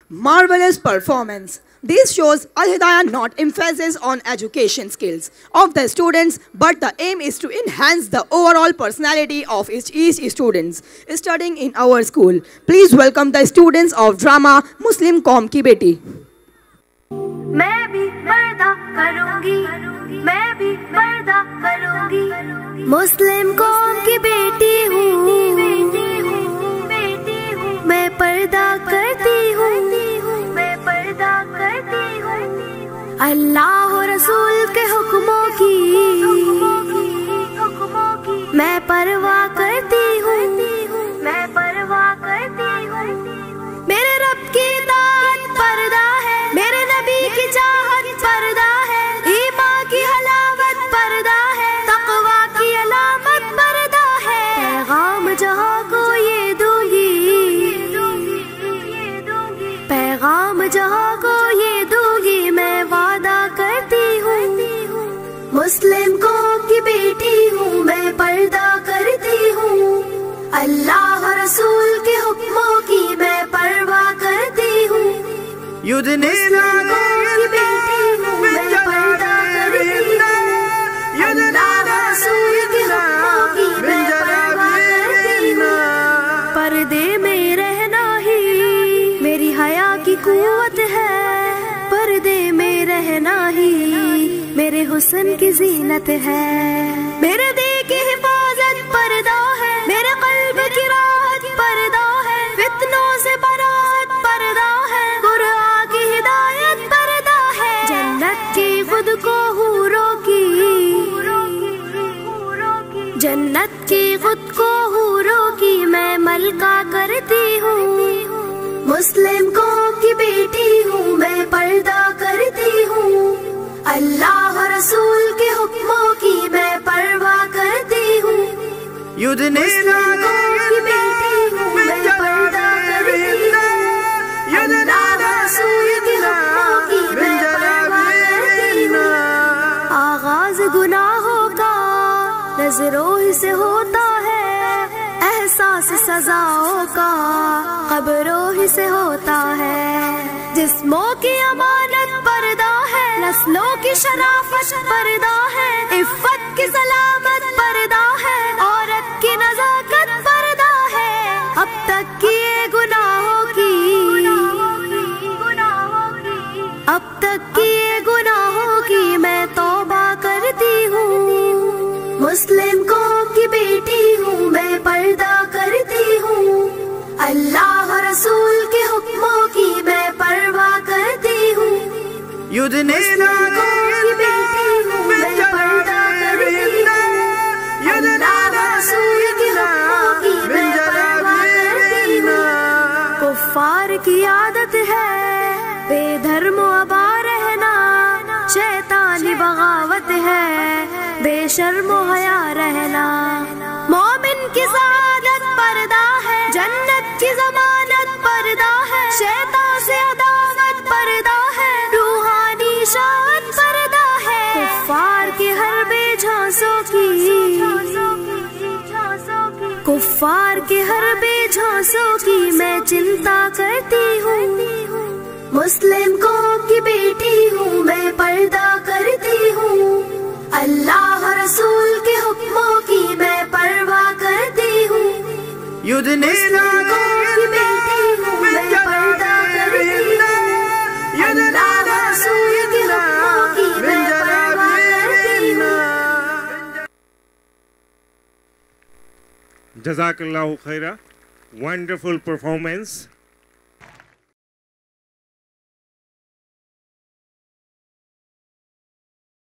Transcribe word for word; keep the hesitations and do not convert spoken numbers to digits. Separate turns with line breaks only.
Marvelous performance. This shows Al-Hidayah not emphasis on education skills of the students, but the aim is to enhance the overall personality of each, each students studying in our school. Please welcome the students of drama Muslim Kaum Ki Beti.
मैं भी पर्दा करूंगी, मैं भी पर्दा करूंगी, मुस्लिम कौम की बेटी हूँ, मैं पर्दा करती हूँ, मैं पर्दा करती हूँ, अल्लाह और रसूल के हुक्मों की मैं परवाह करती हूँ, मैं परवाह करती हूँ, मेरे रब की दात पर्दा है, मेरे नबी की चाहत पर्दा है, ईमान की हलावत पर्दा है, तकवा की अलामत पर्दा है, पैगाम जहाँ को ये दूंगी, पैगाम जहाँ को ये दूंगी, मैं वादा करती हूँ, मुस्लिम कौम की बेटी हूँ, मैं पर्दा करती हूँ, अल्लाह रसूल के हुक्मों की मैं परवाह करती हूँ, मुस्लिम कौम की बेटी हूँ, मैं पर्दा करती हूँ, अल्लाह रसूल के हुक्मों की मैं परवाह करती हूँ, पर्दे में रहना ही मेरी हया की कुव्वत है, पर्दे में रहना ही मेरे हुस्न की जीनत है, मेरे दिल की हिफाजत पर्दा है, मेरे कल्ब की राहत पर्दा है, फितनों से बरात पर्दा है, कुरान की हिदायत पर्दा है, जन्नत की खुद को हूरों की, जन्नत की खुद को हूरों की मैं मलका करती हूँ, मुस्लिम कौम की बेटी हूँ, मैं पर्दा करती हूँ, अल्लाह रसूल के हुक्मों की मैं परवाह करती हूँ, मुस्लिम कौम की बेटी हूँ, मैं पर्दा करती हूँ, अल्लाह रसूल के हुक्मों की मैं परवाह करती हूँ, आगाज गुनाहों का नजरों ही से होता है, एहसास सजाओं का कब्रों ही से होता है, जिस्मों की अमानत पर्दा है, नस्लों की शराफत पर्दा है, इफ्फत की सलामत पर्दा है, औरत की नजाकत पर्दा है, अब तक किए गुनाहों की, अब तक किए गुनाहों की मैं तौबा करती हूँ, मुस्लिम कौम की बेटी हूँ, मैं पर्दा करती हूँ, अल्लाह रसूल के हुक्मों की मैं परवाह करती हूँ, मुस्लिम कौम की बेटी हूँ, मैं पर्दा करती हूँ, अल्लाह रसूल के हुक्मों की मैं परवाह करती हूँ, कुफ्फार की आदत है बेधर्म अबा रहना, शैतानी बगावत है बेशर्म हया रहना, मोमिन की सआदत पर्दा है, जन्नत की जमानत पर्दा है, शैतान से अदावत पर्दा है, रूहानी शान पर्दा है, कुफ्फार के हर बेझांसों की, कुफ्फार के हर बेझांसों की मैं चिंता करती हूँ, मुस्लिम कौम की बेटी हूँ, मैं पर्दा करती हूँ, अल्लाह रसूल के हुक्मों की मैं परवाह करती हूँ, मुस्लिम कौम की बेटी हूँ, मैं पर्दा करती हूँ, अल्लाह रसूल के हुक्मों की मैं परवाह करती हूँ।
Jazakallahu khaira. Wonderful performance.